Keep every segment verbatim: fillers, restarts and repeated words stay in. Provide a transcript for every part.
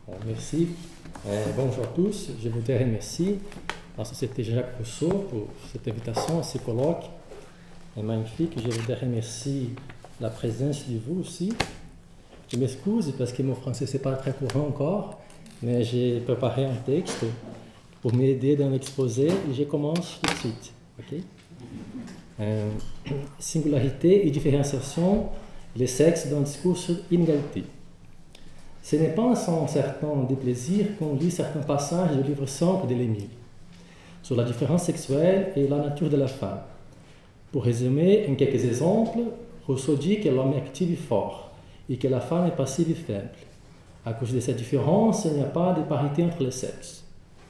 Euh, Merci. Euh, bonjour à tous. Je voudrais remercier la Société Jacques Rousseau pour cette invitation à ce colloque est magnifique. Je voudrais remercier la présence de vous aussi. Je m'excuse parce que mon français n'est pas très courant encore, mais j'ai préparé un texte pour m'aider dans l'exposé et je commence tout de suite. Okay? Euh, singularité et différenciation, les sexes dans le discours sur l'inégalité. Ce n'est pas sans certain déplaisir qu'on lit certains passages du livre cinq de l'Émile sur la différence sexuelle et la nature de la femme. Pour résumer en quelques exemples, Rousseau dit que l'homme est actif et fort et que la femme est passive et faible. À cause de cette différence, il n'y a pas de parité entre les sexes.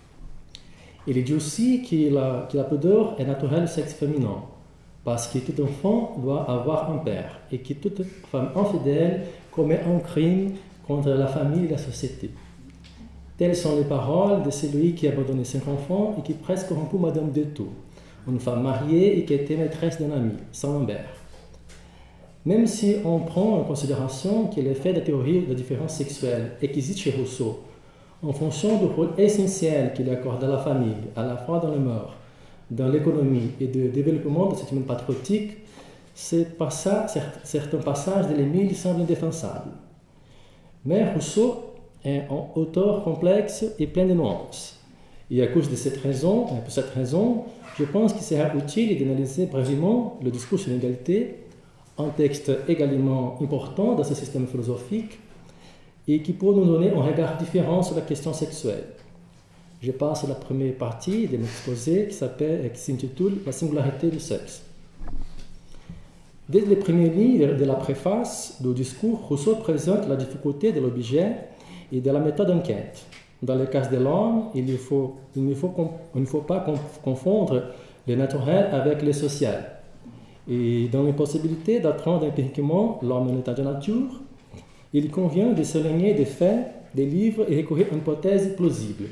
Il dit aussi que la, que la pudeur est naturelle au sexe féminin, parce que tout enfant doit avoir un père et que toute femme infidèle commet un crime contre la famille et la société. Telles sont les paroles de celui qui a abandonné cinq enfants et qui presque rompu Madame de Tours, une femme mariée et qui était maîtresse d'un ami, Saint-Lambert. Même si on prend en considération que l'effet de la théorie de la différence sexuelle existe chez Rousseau, en fonction du rôle essentiel qu'il accorde à la famille, à la fois dans le mœurs, dans l'économie et le développement de cette même patriotique, certains passages de l'Émile semblent indéfensables. Mais Rousseau est un auteur complexe et plein de nuances. Et à cause de cette raison, pour cette raison, je pense qu'il sera utile d'analyser brièvement le discours sur l'égalité, un texte également important dans ce système philosophique et qui peut nous donner un regard différent sur la question sexuelle. Je passe à la première partie de l'exposé qui s'appelle, qui s'intitule « La singularité du sexe ». Dès les premières lignes de la préface du discours, Rousseau présente la difficulté de l'objet et de la méthode d'enquête. Dans le cas de l'homme, il, il, il, ne faut pas confondre le naturel avec le social. Et dans l'impossibilité d'apprendre empiriquement l'homme en état de nature, il convient de s'éloigner des faits, des livres et recourir à une hypothèse plausible.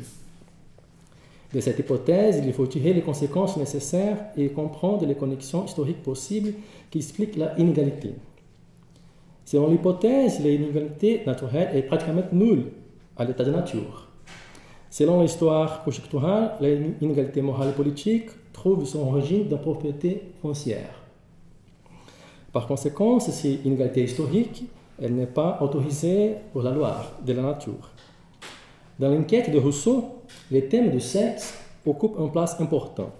De cette hypothèse, il faut tirer les conséquences nécessaires et comprendre les connexions historiques possibles qui expliquent la inégalité. Selon l'hypothèse, l'inégalité naturelle est pratiquement nulle à l'état de nature. Selon l'histoire conjecturale, l'inégalité morale et politique trouve son origine dans la propriété foncière. Par conséquent, cette inégalité historique, elle n'est pas autorisée pour la loi de la nature. Dans l'enquête de Rousseau, les thèmes du sexe occupent une place importante.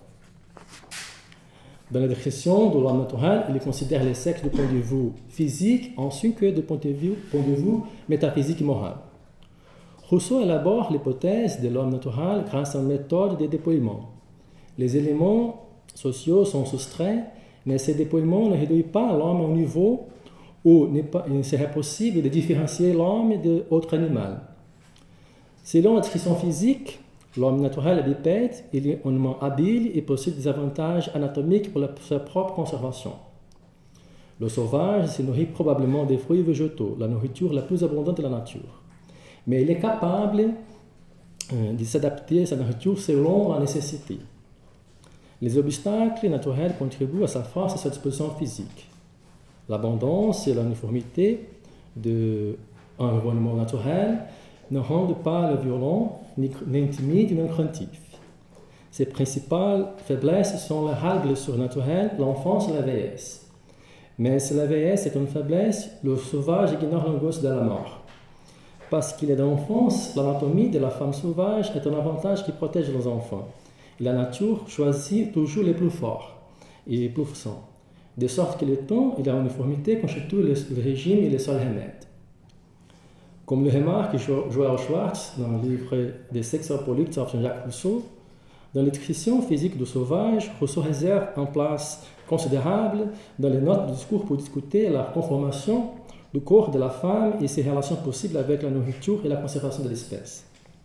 Dans la description de l'homme naturel, il considère le sexe du point de vue physique ainsi que du point de vue, point de vue métaphysique et moral. Rousseau élabore l'hypothèse de l'homme naturel grâce à une méthode de dépouillement. Les éléments sociaux sont soustraits, mais ce dépouillement ne réduit pas l'homme au niveau où il serait possible de différencier l'homme d'autres animaux. Selon la description physique, l'homme naturel est bipède, il est hautement habile et possède des avantages anatomiques pour la, sa propre conservation. Le sauvage se nourrit probablement des fruits végétaux, la nourriture la plus abondante de la nature. Mais il est capable euh, de s'adapter à sa nourriture selon la nécessité. Les obstacles naturels contribuent à sa force et à sa disposition physique. L'abondance et l'uniformité d'un environnement naturel ne rendent pas le violent, ni, ni timide, ni craintif. Ses principales faiblesses sont la rare blessure naturelle, l'enfance et la vieillesse. Mais si la vieillesse est une faiblesse, le sauvage ignore l'angoisse de la mort. Parce qu'il est dans l'enfance, l'anatomie de la femme sauvage est un avantage qui protège les enfants. Et la nature choisit toujours les plus forts et les plus puissants, de sorte que le temps et la uniformité constituent le, le régime et le seul remède. Comme le remarque Joël Schwartz dans le livre des Sexopolitiques de Jacques Rousseau, dans la description physique du sauvage, Rousseau réserve une place considérable dans les notes du discours pour discuter la conformation du corps de la femme et ses relations possibles avec la nourriture et la conservation de l'espèce.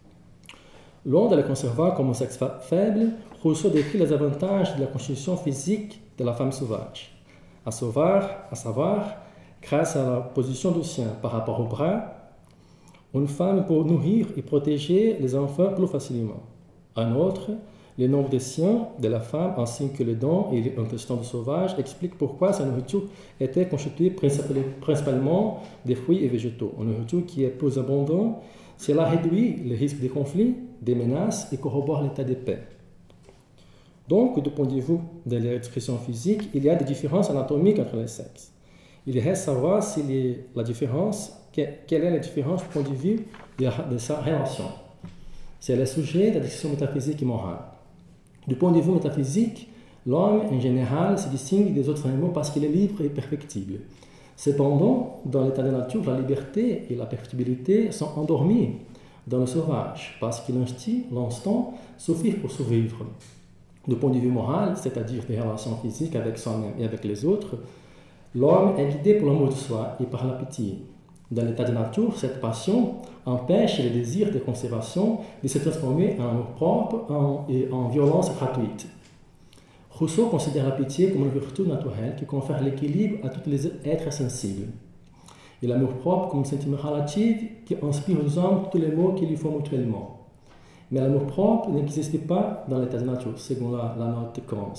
Loin de la conserver comme un sexe faible, Rousseau décrit les avantages de la constitution physique de la femme sauvage, à savoir, à savoir grâce à la position du sien par rapport au bras, une femme peut nourrir et protéger les enfants plus facilement. Un autre, le nombre de siens de la femme ainsi que les dents et l'intestin du sauvage explique pourquoi sa nourriture était constituée principalement des fruits et végétaux. Une nourriture qui est plus abondante Cela réduit le risque de conflits, des menaces et corrobore l'état de paix. Donc, du point de vue de l'expression physique, il y a des différences anatomiques entre les sexes. Il reste à savoir si les, la différence, quelle est la différence du point de vue de, de sa relation. C'est le sujet de la discussion métaphysique et morale. Du point de vue métaphysique, l'homme, en général, se distingue des autres animaux parce qu'il est libre et perfectible. Cependant, dans l'état de nature, la liberté et la perfectibilité sont endormies dans le sauvage parce que l'instinct suffit pour survivre. Du point de vue moral, c'est-à-dire des relations physiques avec soi-même et avec les autres, l'homme est guidé par l'amour de soi et par la pitié. Dans l'état de nature, cette passion empêche le désir de conservation de se transformer en amour propre en, et en violence gratuite. Rousseau considère la pitié comme une vertu naturelle qui confère l'équilibre à tous les êtres sensibles. Et l'amour propre comme un sentiment relatif qui inspire aux hommes tous les mots qu'il lui faut mutuellement. Mais l'amour propre n'existe pas dans l'état de nature, selon la, la note de Kant.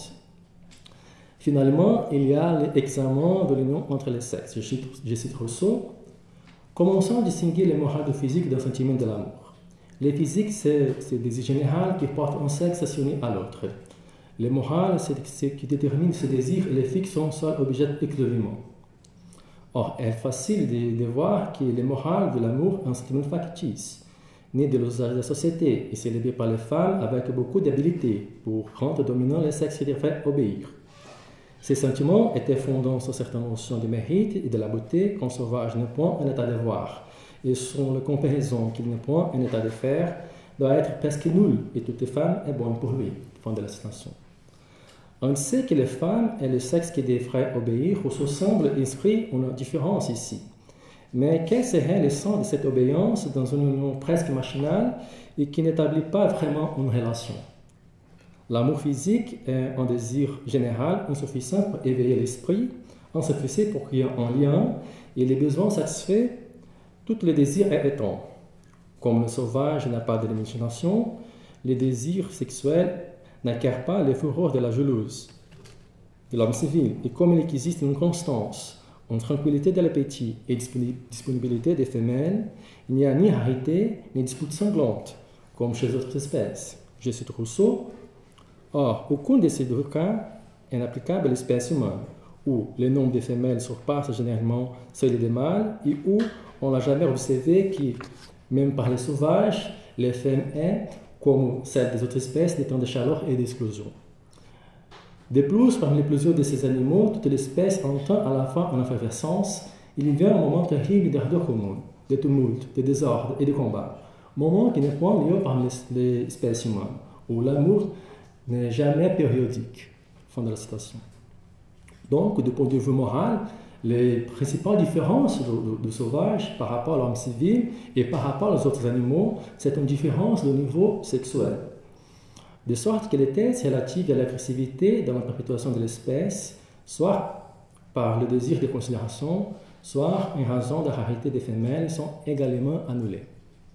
Finalement, il y a l'examen de l'union entre les sexes. Je cite, je cite Rousseau. Commençons à distinguer le moral du physique d'un sentiment de l'amour. Le physique, c'est le désir général qui porte un sexe assigné à l'autre. Le moral, c'est ce qui détermine ce désir et le fixe son seul objet exclusivement. Or, il est facile de, de voir que le moral de l'amour est un sentiment factice, né de l'usage de la société et célébré par les femmes avec beaucoup d'habileté pour rendre dominant le sexe qui devrait obéir. Ces sentiments étaient fondés sur certaines notions de mérite et de la beauté qu'un sauvage n'est point en état de voir, et sur la comparaison qu'il n'est point en état de faire, doit être presque nulle, et toute femme est bonne pour lui. Fin de la citation. On sait que les femmes et le sexe qui devraient obéir, Rousseau semble inscrire une différence ici. Mais quel serait le sens de cette obéissance dans une union presque machinale et qui n'établit pas vraiment une relation? L'amour physique est un désir général insuffisant pour éveiller l'esprit, insuffisant pour créer un lien, et les besoins satisfaits, tous les désirs est étant. Comme le sauvage n'a pas de l'imagination, les désirs sexuels n'acquièrent pas les fureurs de la jalouse, de l'homme civil, et comme il existe une constance, une tranquillité de l'appétit et disponibilité des femelles, il n'y a ni rareté ni dispute sanglante, comme chez d'autres espèces. Je cite Rousseau. Or, aucun de ces deux cas est applicable à l'espèce humaine, où le nombre de femelles surpasse généralement celui des mâles et où on n'a jamais observé que, même par les sauvages, les femmes aient, comme celles des autres espèces, des temps de chaleur et d'explosion. De plus, parmi plusieurs de ces animaux, toute l'espèce entend à la fois en effervescence, il y vient un moment terrible d'ardeur commune, de tumulte, de désordre et de combat, moment qui n'est point lié parmi les espèces humaines, où l'amour n'est jamais périodique. Fin de la citation. Donc, du point de vue moral, les principales différences du sauvage par rapport à l'homme civil et par rapport aux autres animaux, c'est une différence de niveau sexuel. De sorte que les thèses relatives à l'agressivité dans la perpétuation de l'espèce, soit par le désir de considération, soit en raison de la rareté des femelles, sont également annulées.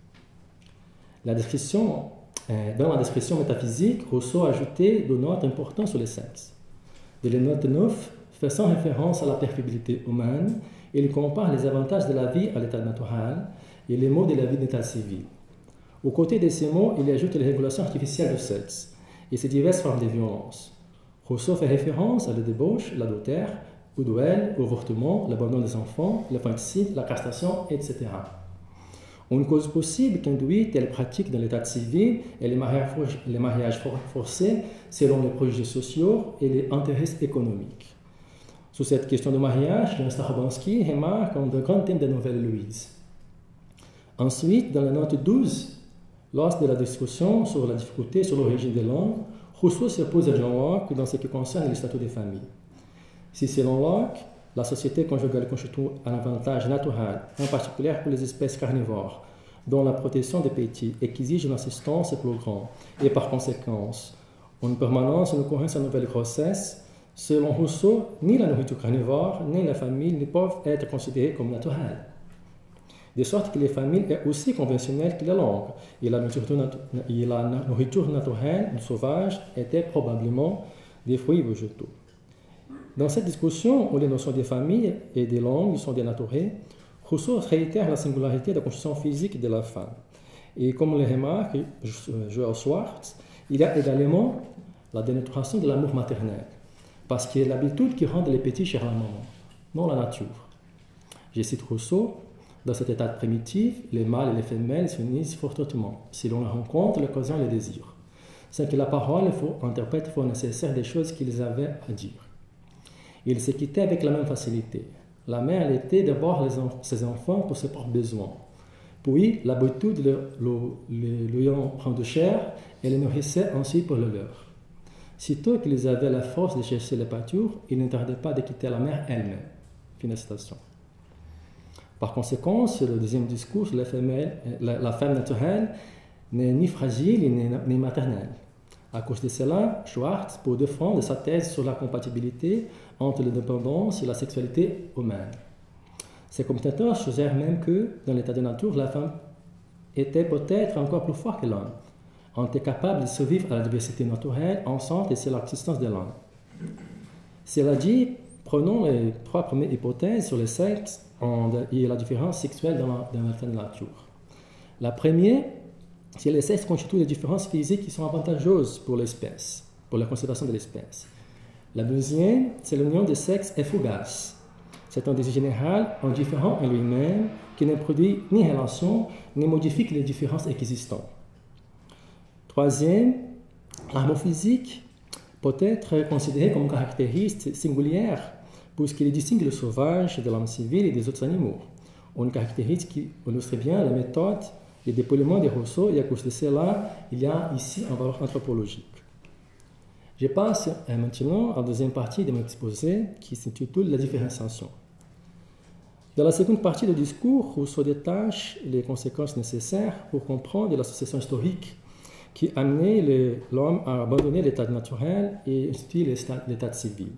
La description, euh, dans la description métaphysique, Rousseau a ajouté deux notes importantes sur le sexe. De la note neuf, faisant référence à la perfectibilité humaine, il compare les avantages de la vie à l'état naturel et les maux de la vie d'état civil. Aux côtés de ces mots, il ajoute les régulations artificielles du sexe et ses diverses formes de violence. Rousseau fait référence à la débauche, l'adultère, au duel, au avortement, l'abandon des enfants, l'infanticide, la castration, et cetera. Une cause possible qu'induit telle pratique dans l'état civil est les mariages, les mariages forcés selon les projets sociaux et les intérêts économiques. Sur cette question de mariage, Jean Starobansky remarque un des grands thèmes de la nouvelle Louise. Ensuite, dans la note douze, lors de la discussion sur la difficulté sur l'origine des langues, Rousseau s'oppose à John Locke dans ce qui concerne le statut des familles. Si selon Locke, la société conjugale constitue un avantage naturel, en particulier pour les espèces carnivores, dont la protection des petits exige une assistance plus grande et par conséquent une permanence, une occurrence à nouvelle grossesse, selon Rousseau, ni la nourriture carnivore ni la famille ne peuvent être considérées comme naturelles. De sorte que les familles est aussi conventionnelles que la langue, et la nourriture, natu et la nourriture naturelle du sauvage était probablement des fruits végétaux. Dans cette discussion où les notions de famille et de langue sont dénaturées, Rousseau réitère la singularité de la constitution physique de la femme, Et comme le remarque Joel Schwartz, il y a également la dénaturation de l'amour maternel, parce qu'il y a l'habitude qui rend les petits chers à la maman, non la nature. Je cite Rousseau, dans cet état primitif, les mâles et les femelles s'unissent fortement, si l'on les rencontre, l'occasion et le désir, sans que la parole interprète fort nécessaire des choses qu'ils avaient à dire. Ils se quittaient avec la même facilité. La mère allaitait d'abord ses enfants pour ses propres besoins. Puis, l'habitude le, le, le, lui en prendre chair et les nourrissait ensuite pour le leur. Sitôt qu'ils avaient la force de chercher les pâtures, ils ne tardaient pas de quitter la mère elle-même. Fin de citation. Par conséquent, sur le deuxième discours, la, femelle, la, la femme naturelle n'est ni fragile ni, ni maternelle. À cause de cela, Schwartz peut défendre sa thèse sur la compatibilité entre l'indépendance et la sexualité humaine. Ses commentateurs suggèrent même que, dans l'état de nature, la femme était peut-être encore plus forte que l'homme, en était capable de survivre à la diversité naturelle, enceinte et c'est l'existence de l'homme. Cela dit, prenons les trois premières hypothèses sur le sexe et la différence sexuelle dans la, dans l'état de nature. La première, c'est que le sexe constitue des différences physiques qui sont avantageuses pour l'espèce, pour la conservation de l'espèce. La deuxième, c'est l'union des sexes est fugace. C'est un désir général, indifférent en lui-même, qui ne produit ni relation, ni modifie les différences existantes. Troisième, l'amour physique peut être considéré comme caractéristique singulière, puisqu'il distingue le sauvage de l'homme civil et des autres animaux. Une caractéristique qui illustre bien la méthode de dépouillement de Rousseau, et à cause de cela, il y a ici un valeur anthropologique. Je passe maintenant à la deuxième partie de mon exposé, qui s'intitule « La différenciation ». Dans la seconde partie du discours, Rousseau détache les conséquences nécessaires pour comprendre l'association historique qui a amené l'homme à abandonner l'état naturel et instituer l'état civil.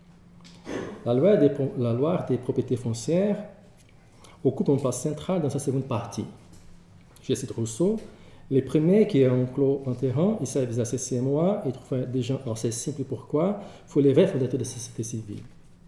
La loi, des, la loi des propriétés foncières occupe une place centrale dans sa seconde partie. Je cite Rousseau, les premiers qui ont enclos un terrain, ils savent exercer moi et trouver des gens assez simples pourquoi, il faut les vrais fondateurs de la société civile.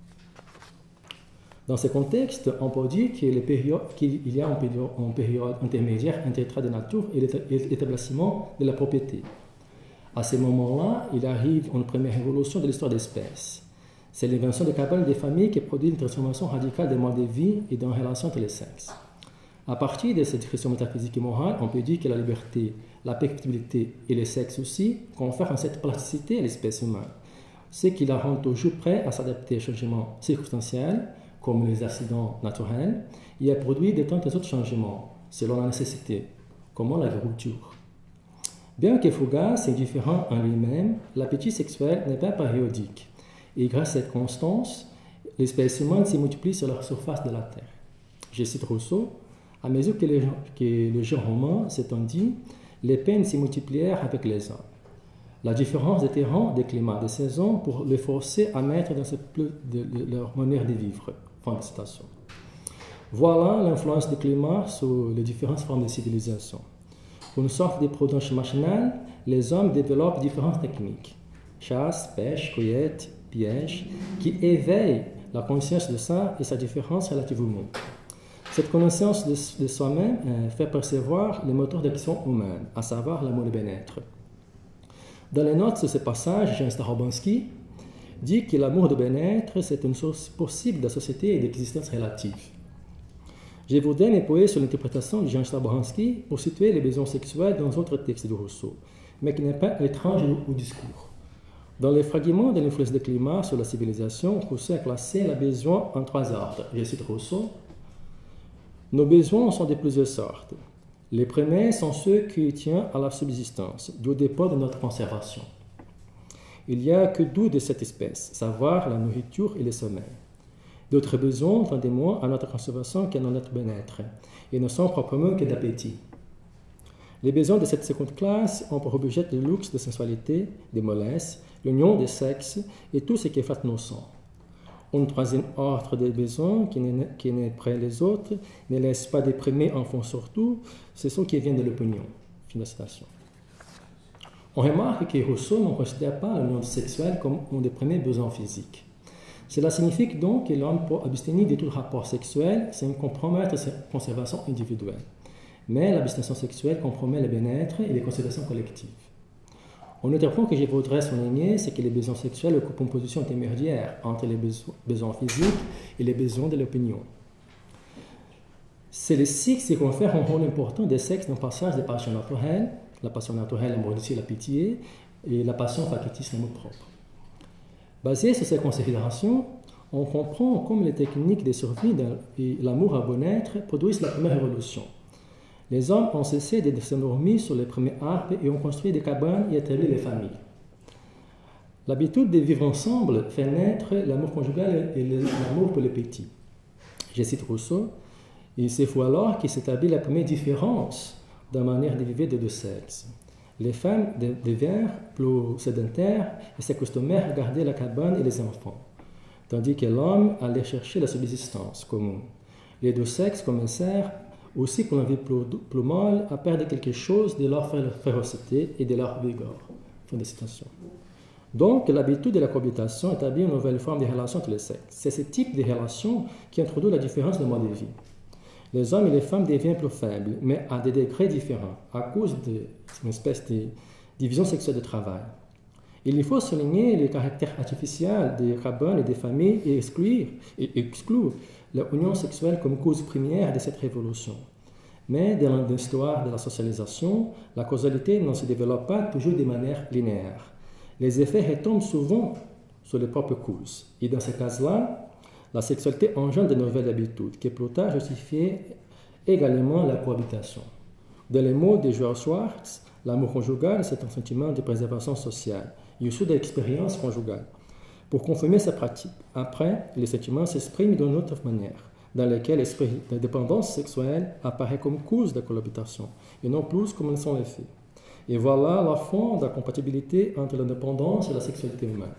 Dans ce contexte, on peut dire qu'il y a une période, une période intermédiaire entre l'état de nature et l'établissement de la propriété. À ce moment-là, il arrive une première révolution de l'histoire d'espèces. C'est l'invention de cabanes des familles qui produit une transformation radicale des modes de vie et dans la relation entre les sexes. À partir de cette description métaphysique et morale, on peut dire que la liberté, la perfectibilité et le sexe aussi confèrent cette plasticité à l'espèce humaine, ce qui la rend toujours prête à s'adapter aux changements circonstanciels, comme les accidents naturels, et à produire de tant autres changements, selon la nécessité, comme l'agriculture. Bien que fugace et différent en lui-même, l'appétit sexuel n'est pas périodique, et grâce à cette constance, l'espèce humaine se multiplie sur la surface de la Terre. Je cite Rousseau, à mesure que le, que le genre humain s'étendit, les peines se multiplièrent avec les hommes. La différence des terrains, des climats, des saisons pour les forcer à mettre dans ce plus de, de leur manière de vivre. Fin de citation. Voilà l'influence du climat sur les différentes formes de civilisation. Pour une sorte de prudence machinale, les hommes développent différentes techniques. Chasse, pêche, cueillette, piège, qui éveillent la conscience de ça et sa différence relative au monde. Cette connaissance de, de soi-même euh, fait percevoir les moteurs d'action humaine, à savoir l'amour de bien-être. Dans les notes de ce passage, Jean Starobansky dit que l'amour de bien-être, c'est une source possible de société et d'existence relative. Je voudrais m'appuyer sur l'interprétation de Jean Starobansky pour situer les besoins sexuels dans d'autres textes de Rousseau, mais qui n'est pas étrange au discours. Dans les fragments de l'influence du climat sur la civilisation, Rousseau a classé les besoins en trois ordres. Je cite Rousseau. Nos besoins sont de plusieurs sortes. Les premiers sont ceux qui tiennent à la subsistance, du dépôt de notre conservation. Il n'y a que deux de cette espèce, savoir la nourriture et le sommeil. D'autres besoins tendent moins à notre conservation qu'à notre bien-être, et ne sont proprement que d'appétit. Les besoins de cette seconde classe ont pour objet le luxe de sensualité, de mollesse, l'union des sexes et tout ce qui flatte nos sens. Un troisième ordre de besoins qui n'est, qui n'est près les autres, ne laisse pas déprimer enfants surtout, c'est ce qui vient de l'opinion. Fin de citation. On remarque que Rousseau ne considère pas l'union sexuelle comme un des premiers besoins physiques. Cela signifie donc que l'homme peut abstenir de tout rapport sexuel sans compromettre sa conservation individuelle. mais l'abstention sexuelle compromet le bien-être et les considérations collectives. Un autre point que je voudrais souligner, c'est que les besoins sexuels occupent une position intermédiaire entre les besoins physiques et les besoins de l'opinion. C'est le cycle qui confère un rôle important des sexes dans le passage des passions naturelles, la passion naturelle, l'amour et la pitié, et la passion factice, l'amour propre. Basé sur ces considérations, on comprend comment les techniques de survie et l'amour à bon-être produisent la première évolution. Les hommes ont cessé de s'endormir sur les premiers arbres et ont construit des cabanes et établi les familles. L'habitude de vivre ensemble fait naître l'amour conjugal et l'amour pour les petits. Je cite Rousseau, « Il se faut alors qu'il s'établit la première différence dans la manière de vivre des deux sexes. Les femmes devinrent plus sédentaires et s'accostumèrent à garder la cabane et les enfants, tandis que l'homme allait chercher la subsistance commune. Les deux sexes commencèrent aussi pour la vie plus, plus mâle à perdre quelque chose de leur férocité et de leur vigueur. » Fin de citation. Donc, l'habitude de la cohabitation établit une nouvelle forme de relation entre les sexes. C'est ce type de relation qui introduit la différence de mode de vie. Les hommes et les femmes deviennent plus faibles, mais à des degrés différents, à cause d'une espèce de division sexuelle de travail. Il faut souligner le caractère artificiel des cabanes et des familles et exclure, et exclure l'union sexuelle comme cause première de cette révolution. Mais dans l'histoire de la socialisation, la causalité ne se développe pas toujours de manière linéaire. Les effets retombent souvent sur les propres causes. Et dans ces cas-là, la sexualité engendre de nouvelles habitudes qui peut justifier également la cohabitation. Dans les mots de George Schwartz, l'amour conjugal, c'est un sentiment de préservation sociale, issu de l'expérience conjugale. Pour confirmer sa pratique, après, les sentiments s'expriment d'une autre manière, dans laquelle l'esprit de dépendance sexuelle apparaît comme cause de cohabitation, et non plus comme son effet. Et voilà la fin de la compatibilité entre l'indépendance et la sexualité humaine.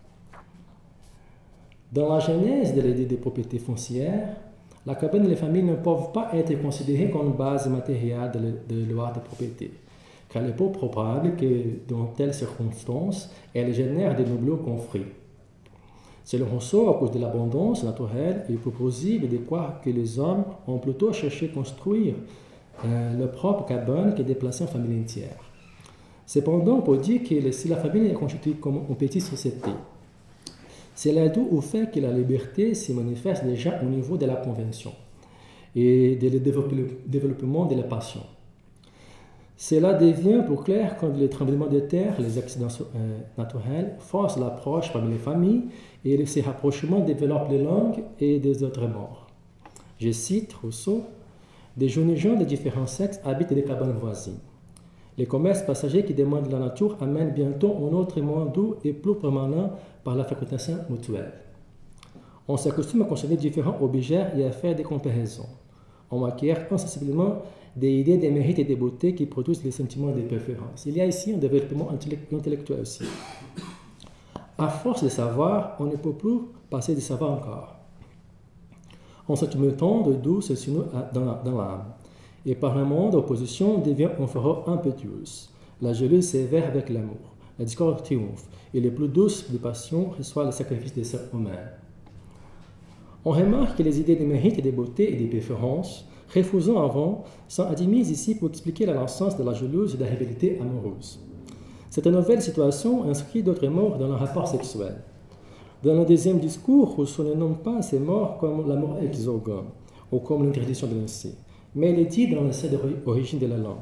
Dans la genèse de l'idée de propriété foncière, la cabane et les familles ne peuvent pas être considérées comme base matérielle de la loi de propriété, car il est peu probable que, dans telles circonstances, elles génèrent de nombreux conflits. Selon Rousseau, à cause de l'abondance naturelle, il est possible de croire que les hommes ont plutôt cherché à construire euh, leur propre cabane que de déplacer en famille entière. Cependant, on peut dire que si la famille est constituée comme une petite société, cela est dû au fait que la liberté se manifeste déjà au niveau de la convention et du développement de la passion. Cela devient plus clair quand les tremblements de terre, les accidents euh, naturels forcent l'approche parmi les familles et ces rapprochements développent les langues et des autres morts. Je cite Rousseau, « Des jeunes gens de différents sexes habitent des cabanes voisines. Les commerces passagers qui demandent la nature amènent bientôt un autre moins doux et plus permanent par la fréquentation mutuelle. On s'accoutume à consommer différents objets et à faire des comparaisons. On acquiert insensiblement des idées des mérites et des beautés qui produisent les sentiments de préférence. Il y a ici un développement intellectuel aussi. À force de savoir, on ne peut plus passer de savoir encore. Un sentiment de doux se sinue dans l'âme. Et par un moment d'opposition devient une fureur impétueuse. La jalousie sévère avec l'amour. La discorde triomphe. Et les plus douces des passions reçoivent le sacrifice des sœurs humaines. On remarque que les idées des mérites et des beautés et des préférences, refusant avant, sont admises ici pour expliquer la naissance de la jalousie et de la rivalité amoureuse. Cette nouvelle situation inscrit d'autres morts dans le rapport sexuel. Dans le deuxième discours, Rousseau ne nomme pas ces morts comme l'amour exogame ou comme l'interdiction de l'inceste, mais il est dit dans l'essai d'origine de la langue.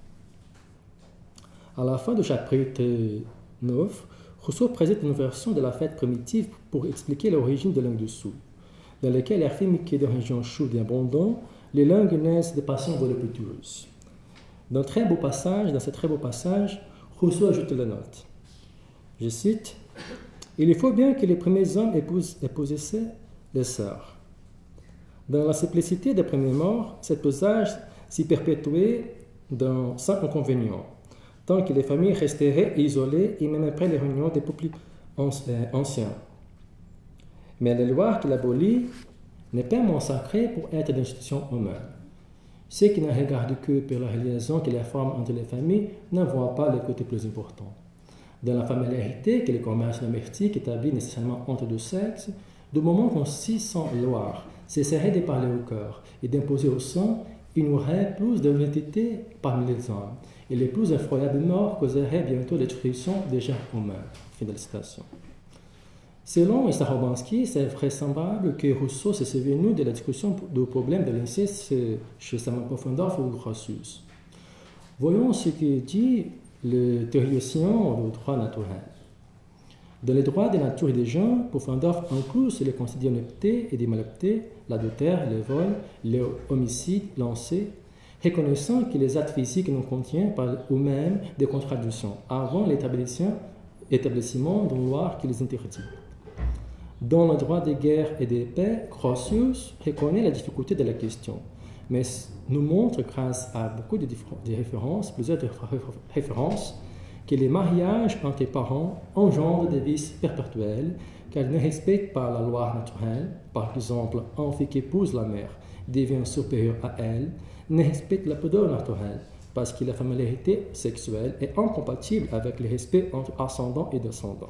À la fin du chapitre neuf, Rousseau présente une version de la fête primitive pour expliquer l'origine des langues dessous, dans laquelle il affirme que dans les régions chaudes et abondantes, les langues naissent de passions voluptueuses. Dans, très beau passage, dans ce très beau passage, Rousseau ajoute la note. Je cite, « Il faut bien que les premiers hommes épousaient les sœurs. Dans la simplicité des premiers morts, cet pesage s'y perpétuait dans, sans inconvénient, tant que les familles resteraient isolées et même après les réunions des peuples anciens. Mais la loi qui l'abolit n'est pas moins sacrée pour être d'institution humaine. Ceux qui ne regardent que pour la liaison qui les forme entre les familles n'en voient pas le côté plus important. Dans la familiarité que le commerce domestique établit nécessairement entre deux sexes, du moment qu'on s'y sent loi, cesserait de parler au cœur et d'imposer au sang, il y aurait plus de l'identité parmi les hommes, et les plus effroyables morts causeraient bientôt l'extinction des genres humains. Fin de la citation. Selon Starobansky, c'est vraisemblable que Rousseau s'est souvenu de la discussion du problème de l'inceste chez Samuel Pufendorf ou Grotius. Voyons ce que dit le théoricien du droit naturel. Dans les droits des natures et des gens, Pufendorf inclut les considérés d'honnêteté et d'immoralité, l'adultère, le vol, le homicide, lancé, reconnaissant que les actes physiques ne contiennent pas eux-mêmes des contradictions avant l'établissement d'une loi qui les interdit. Dans le droit des guerres et des paix, Grotius reconnaît la difficulté de la question, mais nous montre grâce à beaucoup de, de références, plusieurs de références, que les mariages entre parents engendrent des vices perpétuels car ils ne respectent pas la loi naturelle. Par exemple, un fils qui épouse la mère devient supérieur à elle, ne respecte la pudeur naturelle parce que la familiarité sexuelle est incompatible avec le respect entre ascendant et descendant.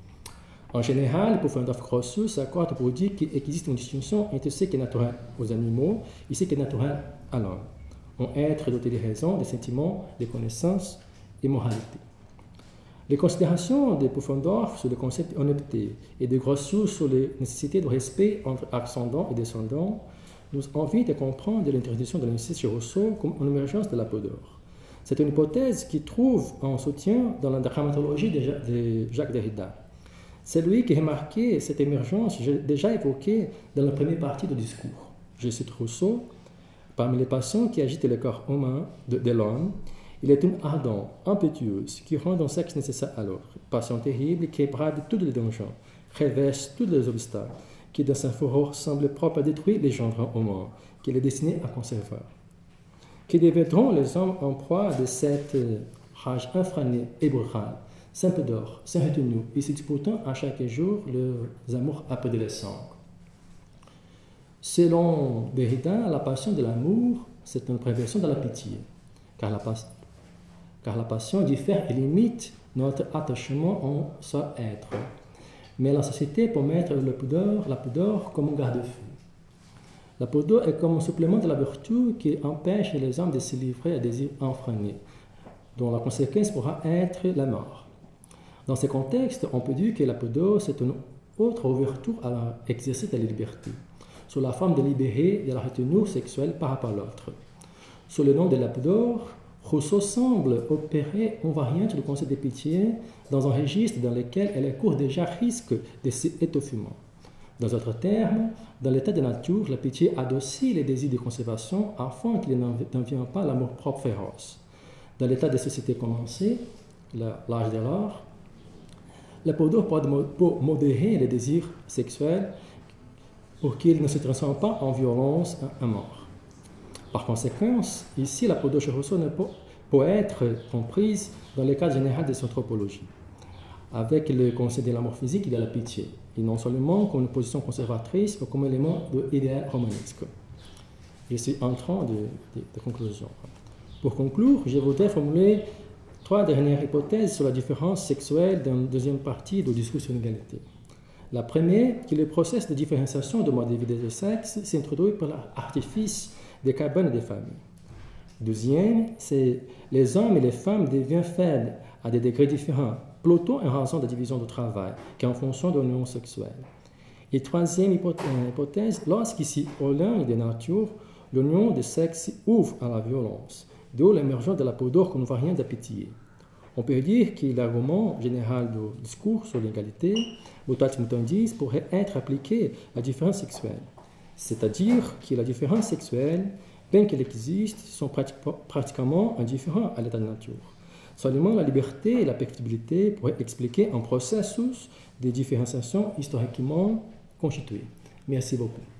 En général, Pufendorf Grotius s'accorde pour dire qu'il existe une distinction entre ce qui est naturel aux animaux et ce qui est naturel à l'homme, un être doté de raison, de sentiments, de connaissances et moralité. Les considérations de Pufendorf sur le concept d'honnêteté et de Grotius sur les nécessités de respect entre ascendants et descendants nous invitent à comprendre l'interdiction de l'inceste chez Rousseau comme une émergence de la pudeur. C'est une hypothèse qui trouve un soutien dans la dramaturgie de Jacques Derrida. C'est lui qui a remarqué cette émergence déjà évoquée dans la première partie du discours. Je cite Rousseau, « Parmi les passions qui agitent le corps humain de, de l'homme, il est une ardente, impétueuse, qui rend un sexe nécessaire à l'autre, passion terrible qui brade tous les dangers, traverse tous les obstacles, qui dans sa fureur semble propre à détruire les gendres humains, qu'il est destiné à conserver. Que deviendront les hommes en proie de cette rage infrénée et brutale, sans pudeur, sans retenue, et se disputant à chaque jour leurs amours adolescents. Selon Derrida, la passion de l'amour, c'est une préversion de la pitié, car la, pas, car la passion diffère et limite notre attachement en soi être. Mais la société peut mettre la pudeur, la pudeur comme un garde-fou. La pudeur est comme un supplément de la vertu qui empêche les hommes de se livrer à des désirs enfreinés, dont la conséquence pourra être la mort. Dans ce contexte, on peut dire que la pudeur, c'est une autre ouverture à l'exercice de la liberté, sous la forme de libérer de la retenue sexuelle par rapport à l'autre. Sous le nom de la pudeur, Rousseau semble opérer une variante du concept de pitié dans un registre dans lequel elle court déjà risque de s'étouffement. Dans d'autres termes, dans l'état de nature, la pitié adoucit les désirs de conservation afin qu'il n'en vienne pas l'amour-propre féroce. Dans l'état de société commencée, l'âge de l'or, la pudeur peut modérer les désirs sexuels pour qu'ils ne se transforment pas en violence à mort. Par conséquent, ici, la pudeur chez Rousseau ne peut, peut être comprise dans le cadre général de l'anthropologie. Avec le concept de l'amour physique, il y a la pitié, et non seulement comme une position conservatrice ou comme élément de l'idéal romanesque. Je suis en train de, de, de conclusion. Pour conclure, je voudrais formuler trois dernières hypothèses sur la différence sexuelle dans la deuxième partie du discours sur l'égalité. La première, que le processus de différenciation de mode de vie des sexes s'introduit par l'artifice des cabanes et des familles. Deuxième, c'est les hommes et les femmes deviennent faibles à des degrés différents, plutôt en raison de la division du travail qu'en fonction de l'union sexuelle. Et troisième hypothèse, lorsqu'ici, au lien de nature, l'union des sexes ouvre à la violence, d'où l'émergence de la pudeur comme variante de pitié. On peut dire que l'argument général du discours sur l'égalité, Boutwell Mutandis, pourrait être appliqué à la différence sexuelle. C'est-à-dire que la différence sexuelle, bien qu'elle existe, sont pratiquement indifférentes à l'état de nature. Seulement la liberté et la perfectibilité pourraient expliquer un processus de différenciation historiquement constitué. Merci beaucoup.